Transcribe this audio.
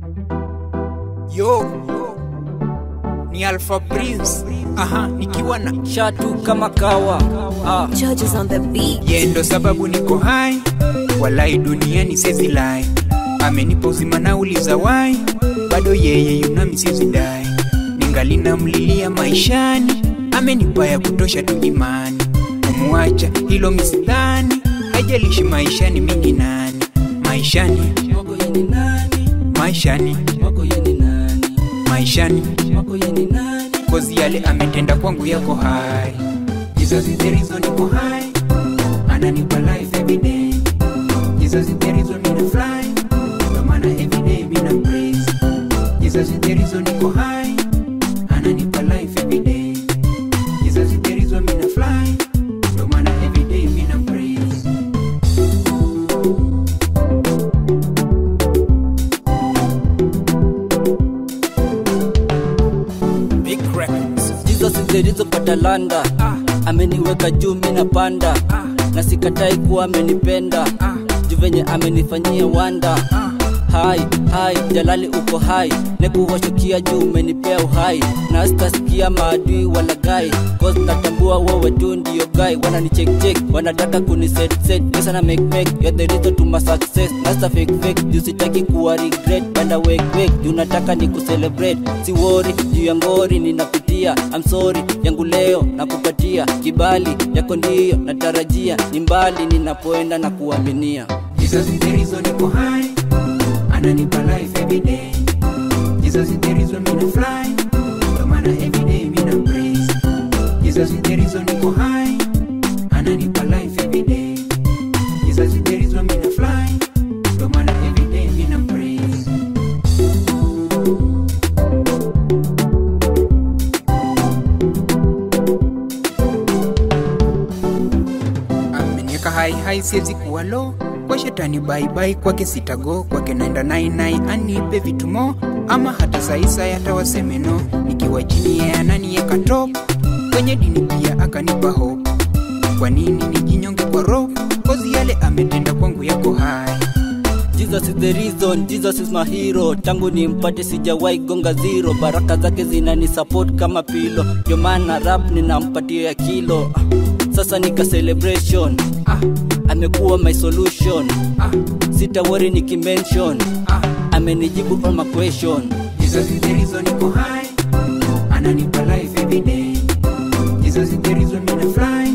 Yo, ni Alpha Prince. Nikiwa na shatu kama kawa. Judges on the beat. Yendo sababu niko hai, walai duniani sezi lai. Amenipa uzima na uliza wai, bado yeye yunami sezi dai. Ningali na mlilia maishani, amenipa ya kutosha tu imani. Kumuacha hilo misidhani, haijalishi maishani mingi nani. Maishani Wako yeni nani? Maishani Wako yeni nani? Maishani Wako yeni nani? kozi yale ametenda kwangu yako hai. Jesus is the reason niko hai, ananipa life every day. Jesus is the reason mina fly, ndo maana every day mina praise. Jesus is the reason niko hai, ananipa life every day. Jesus is the reason mina fly, ndo maana every day mina praise. Big records. Jesus is the reason patalanda. Ameniweka juu mina panda. Na sikatai kuwa amenipenda. Juvenye amenifanyia wanda. Hai, jalali uko hai. Nekuwashukia juu umenipea uhai. Na sitasikia maadui wala gai. Cause natambua wewe tu ndiyo guy. Wana ni check, wanataka kuniset. Yes na make, you're the reason to my success. Nasta fake, juu sitaki kuwa regret. Banda wake, juu nataka ni kucelebrate. Si worry, juu ya ngori ninapitia. I'm sorry, yangu leo nakupatia. Kibali, yako ndiyo natarajia. Ni mbali ninapoenda na kuaminia. Jesus is the reason niko hai, ananipa life every day. Jesus is the reason mina fly, ndo maana every day mina praise. Jesus is the reason niko hai, ananipa life every day. Jesus is the reason mina fly, ndo maana every day mina praise. Ameniweka hai siwezi kuwa low. Kwa shetani bye kwake sitago, kwake naenda nai anipe vitumo. Ama hata saisa yata wasemeno, nikiwa chini ya ananieka top. Kwenye dini pia akanipa hope. Kwa nini nijinyonge kwa roho? Kozi yale ametenda kwangu yako hai. Jesus is the reason, Jesus is my hero. Tangu nimpate sijawahi gonga zero. Baraka zake zinani support kama pilo. Ndio maana rap ninampatia ya kilo. Sasa nika celebration. Amekuwa my solution. Sita worry nikimention. Amenijibu all my question. Jesus is the reason niko hai, ananipa life every day. Jesus is the reason mina fly,